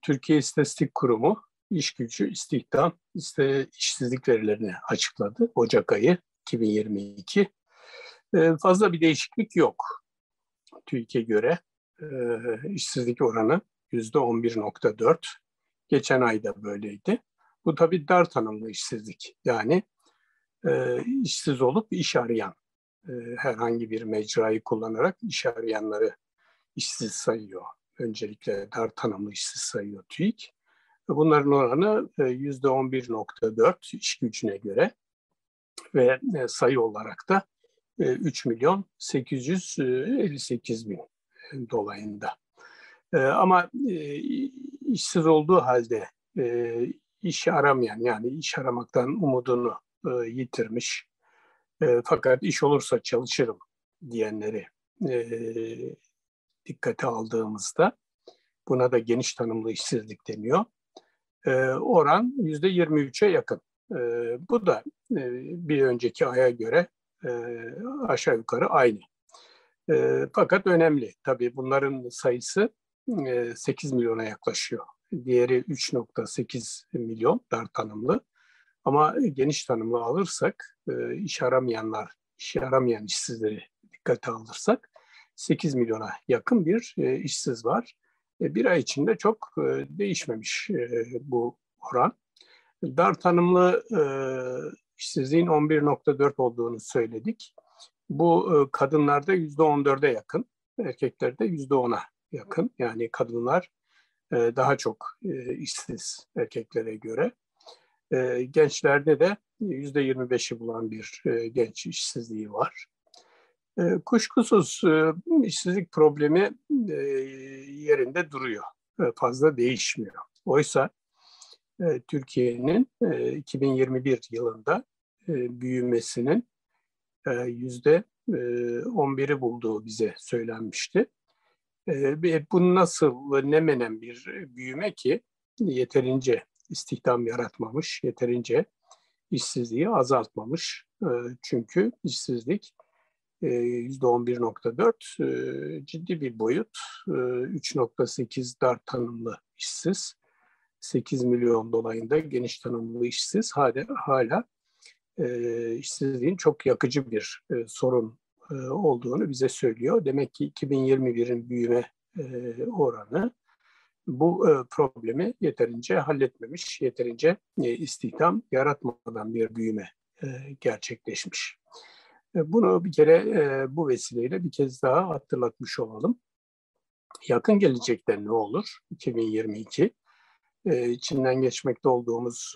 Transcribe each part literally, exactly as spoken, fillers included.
Türkiye İstatistik Kurumu iş gücü, istihdam, işte işsizlik verilerini açıkladı Ocak ayı iki bin yirmi iki. Ee, fazla bir değişiklik yok. TÜİK'e göre e, işsizlik oranı yüzde on bir nokta dört. Geçen ayda böyleydi. Bu tabii dar tanımlı işsizlik. Yani e, işsiz olup iş arayan, e, herhangi bir mecrayı kullanarak iş arayanları işsiz sayıyor. Öncelikle dar tanımlı işsiz sayıyor TÜİK. Bunların oranı yüzde on bir nokta dört iş gücüne göre ve sayı olarak da üç milyon sekiz yüz elli sekiz bin dolayında. Ama işsiz olduğu halde iş aramayan, yani iş aramaktan umudunu yitirmiş fakat iş olursa çalışırım diyenleri dikkate aldığımızda, buna da geniş tanımlı işsizlik deniyor. Oran yüzde yirmi üçe yakın. Bu da bir önceki aya göre aşağı yukarı aynı. Fakat önemli. Tabii bunların sayısı sekiz milyona yaklaşıyor. Diğeri üç nokta sekiz milyon dar tanımlı. Ama geniş tanımlı alırsak, iş aramayanlar, iş aramayan işsizleri dikkate alırsak sekiz milyona yakın bir işsiz var. Bir ay içinde çok değişmemiş bu oran. Dar tanımlı işsizliğin on bir nokta dört olduğunu söyledik. Bu kadınlarda yüzde on dörde yakın, erkeklerde yüzde ona yakın. Yani kadınlar daha çok işsiz erkeklere göre. Gençlerde de yüzde yirmi beşi bulan bir genç işsizliği var. Kuşkusuz işsizlik problemi yerinde duruyor, fazla değişmiyor. Oysa Türkiye'nin iki bin yirmi bir yılında büyümesinin yüzde on biri bulduğu bize söylenmişti. Bu nasıl ne menen bir büyüme ki yeterince istihdam yaratmamış, yeterince işsizliği azaltmamış. Çünkü işsizlik yüzde on bir nokta dört ciddi bir boyut. üç nokta sekiz dar tanımlı işsiz, sekiz milyon dolayında geniş tanımlı işsiz hala, hala e, işsizliğin çok yakıcı bir e, sorun e, olduğunu bize söylüyor. Demek ki iki bin yirmi birin büyüme e, oranı bu e, problemi yeterince halletmemiş, yeterince e, istihdam yaratmadan bir büyüme e, gerçekleşmiş. E, bunu bir kere e, bu vesileyle bir kez daha hatırlatmış olalım. Yakın gelecekte ne olur? iki bin yirmi iki e, içinden geçmekte olduğumuz e,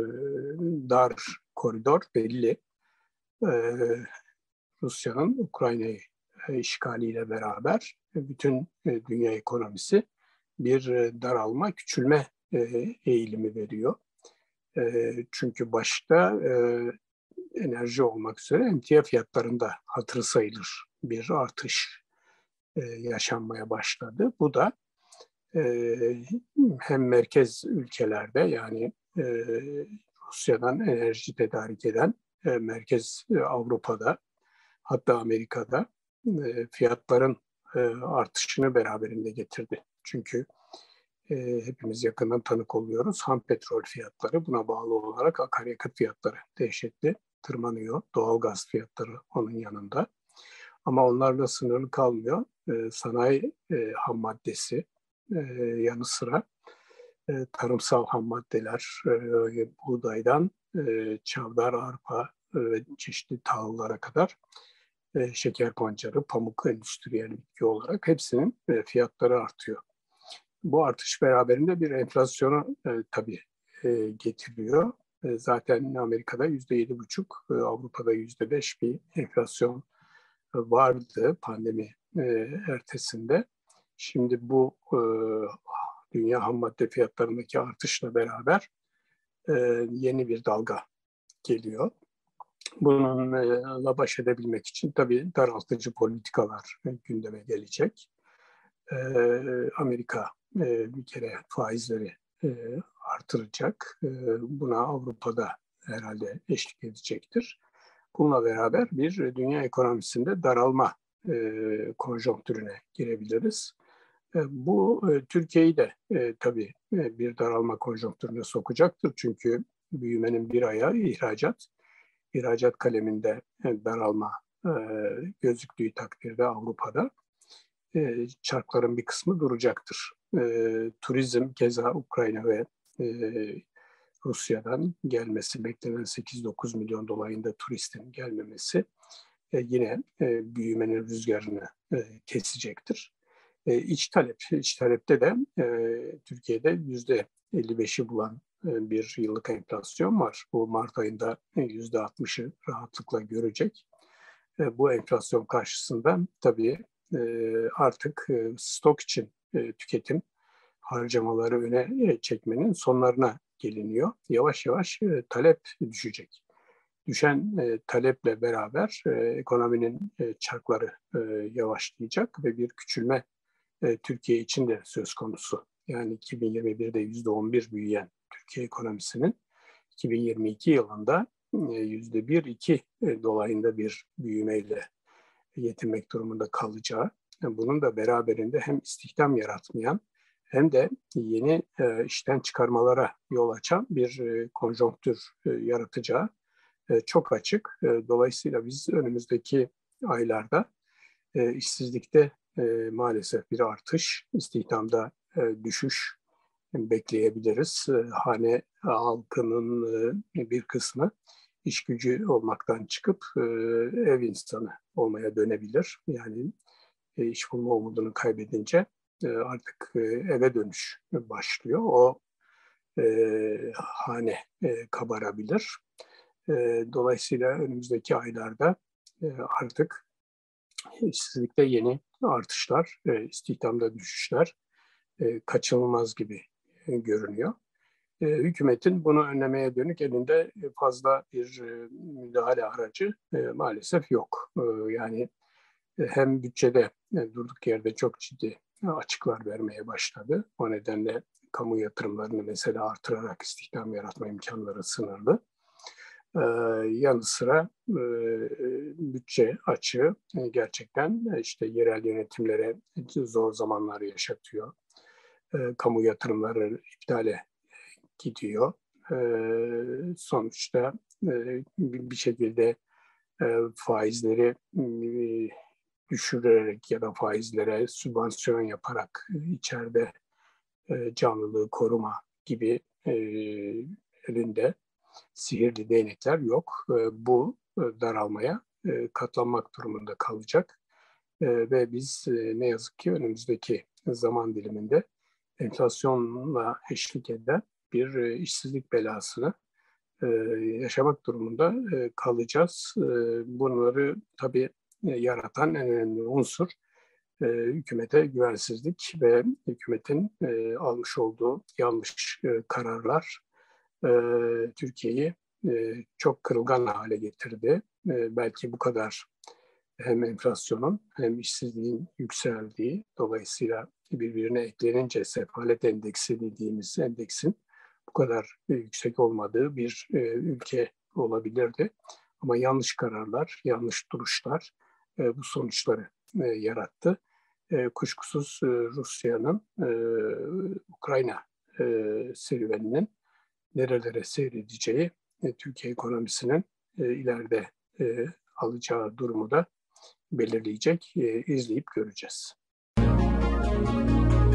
dar koridor belli. E, Rusya'nın Ukrayna'yı e, işgaliyle beraber bütün e, dünya ekonomisi bir e, daralma, küçülme e, eğilimi veriyor. E, çünkü başta e, enerji olmak üzere emtia fiyatlarında hatırı sayılır bir artış e, yaşanmaya başladı. Bu da e, hem merkez ülkelerde, yani e, Rusya'dan enerji tedarik eden e, merkez e, Avrupa'da, hatta Amerika'da e, fiyatların e, artışını beraberinde getirdi. Çünkü e, hepimiz yakından tanık oluyoruz. Ham petrol fiyatları, buna bağlı olarak akaryakıt fiyatları dehşetli tırmanıyor. Doğalgaz fiyatları onun yanında. Ama onlarla sınırlı kalmıyor. E, sanayi e, ham maddesi e, yanı sıra e, tarımsal ham maddeler, e, buğdaydan e, çavdar, arpa ve e, çeşitli tahıllara kadar, e, şeker pancarı, pamuk endüstriyel bitki olarak hepsinin e, fiyatları artıyor. Bu artış beraberinde bir enflasyonu e, tabii e, getiriyor. E, zaten Amerika'da yüzde yedi buçuk, e, Avrupa'da yüzde beş bir enflasyon vardı pandemi e, ertesinde. Şimdi bu e, dünya ham madde fiyatlarındaki artışla beraber e, yeni bir dalga geliyor. Bununla baş edebilmek için tabii daraltıcı politikalar gündeme gelecek. E, Amerika e, bir kere faizleri e, artıracak. E, buna Avrupa'da herhalde eşlik edecektir. Bununla beraber bir dünya ekonomisinde daralma e, konjonktürüne girebiliriz. E, bu e, Türkiye'yi de e, tabii e, bir daralma konjonktürüne sokacaktır. Çünkü büyümenin bir ayağı ihracat. İhracat kaleminde e, daralma e, gözüktüğü takdirde Avrupa'da e, çarkların bir kısmı duracaktır. E, turizm keza Ukrayna ve e, Rusya'dan gelmesi, beklenen sekiz dokuz milyon dolayında turistin gelmemesi e, yine e, büyümenin rüzgarını e, kesecektir. E, iç talep, iç talepte de e, Türkiye'de yüzde elli beşi bulan e, bir yıllık enflasyon var. Bu Mart ayında yüzde altmışı rahatlıkla görecek. E, bu enflasyon karşısında tabii e, artık e, stok için e, tüketim harcamaları öne çekmenin sonlarına geliniyor. Yavaş yavaş e, talep düşecek. Düşen e, taleple beraber e, ekonominin e, çarkları e, yavaşlayacak ve bir küçülme e, Türkiye için de söz konusu. Yani iki bin yirmi birde yüzde on bir büyüyen Türkiye ekonomisinin iki bin yirmi iki yılında e, yüzde bir iki e, dolayında bir büyümeyle yetinmek durumunda kalacağı, bunun da beraberinde hem istihdam yaratmayan hem de yeni e, işten çıkarmalara yol açan bir e, konjonktür e, yaratacağı e, çok açık. E, dolayısıyla biz önümüzdeki aylarda e, işsizlikte e, maalesef bir artış, istihdamda e, düşüş bekleyebiliriz. E, hane halkının e, bir kısmı iş gücü olmaktan çıkıp e, ev insanı olmaya dönebilir. Yani e, iş bulma umudunu kaybedince e, artık e, eve dönüş başlıyor. O e, hane e, kabarabilir. E, dolayısıyla önümüzdeki aylarda e, artık işsizlikte yeni artışlar, e, istihdamda düşüşler e, kaçınılmaz gibi e, görünüyor. E, hükümetin bunu önlemeye dönük elinde fazla bir e, müdahale aracı e, maalesef yok. E, yani e, hem bütçede e, durduk yerde çok ciddi açıklar vermeye başladı. O nedenle kamu yatırımlarını mesela artırarak istihdam yaratma imkanları sınırlı. Ee, yanı sıra e, bütçe açığı e, gerçekten e, işte yerel yönetimlere zor zamanlar yaşatıyor. E, kamu yatırımları iptale gidiyor. E, sonuçta e, bir şekilde e, faizleri e, düşürerek ya da faizlere sübvansiyon yaparak içeride e, canlılığı koruma gibi e, elinde sihirli değnekler yok. E, bu e, daralmaya e, katlanmak durumunda kalacak. E, ve biz e, ne yazık ki önümüzdeki zaman diliminde enflasyonla eşlik eden bir e, işsizlik belasını e, yaşamak durumunda e, kalacağız. E, bunları tabii e, yaratan en önemli unsur e, hükümete güvensizlik ve hükümetin e, almış olduğu yanlış e, kararlar e, Türkiye'yi e, çok kırılgan hale getirdi. E, belki bu kadar hem enflasyonun hem işsizliğin yükseldiği, dolayısıyla birbirine eklenince sefalet endeksi dediğimiz endeksin bu kadar e, yüksek olmadığı bir e, ülke olabilirdi. Ama yanlış kararlar, yanlış duruşlar e, bu sonuçları e, yarattı. E, kuşkusuz e, Rusya'nın e, Ukrayna e, serüveninin nerelere seyredeceği e, Türkiye ekonomisinin e, ileride e, alacağı durumu da belirleyecek, e, izleyip göreceğiz.